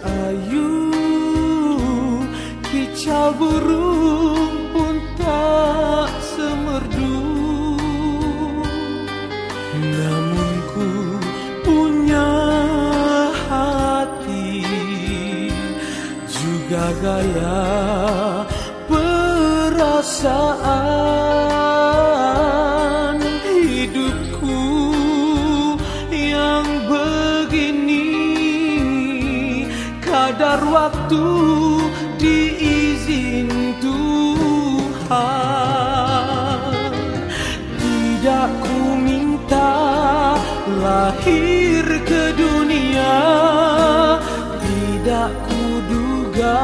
Seayu kicau burung pun tak semerdu, namun ku punya hati juga gaya perasaan. Hidupku yang begini kadar waktu diizin Tuhan. Tidak ku minta lahir ke dunia, tidak ku duga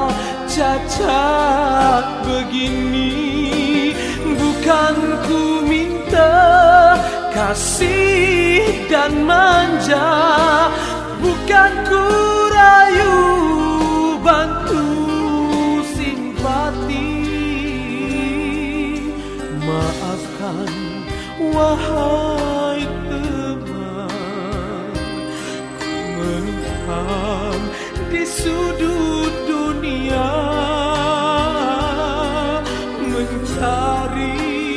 cacat begini. Bukan ku minta kasih dan manja, bukan ku rayu bantu simpati. Maafkan wahai teman, ku menumpang di sudut dunia mencari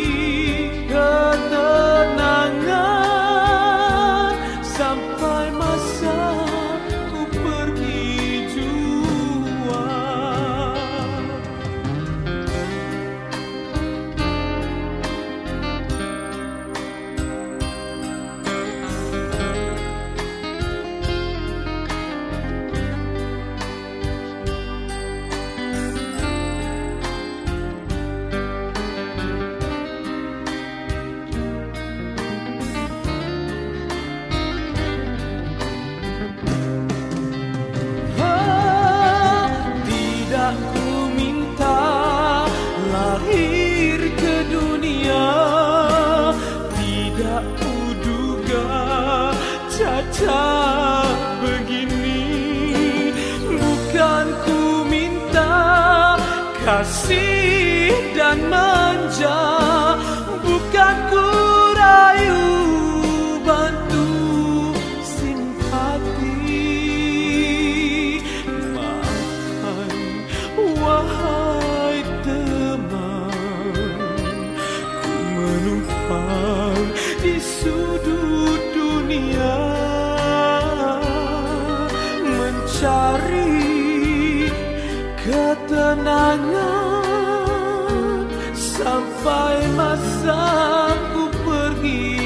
ketenangan sampai masa ku pergi jua. Tidak ku minta lahir ke dunia, tidak ku duga cacat begini. Bukan ku minta kasih dan manja, bukan ku rayu bantu simpati. Maafkan wahai teman, ku menumpang di sudut dunia mencari ketenangan sampai masa ku pergi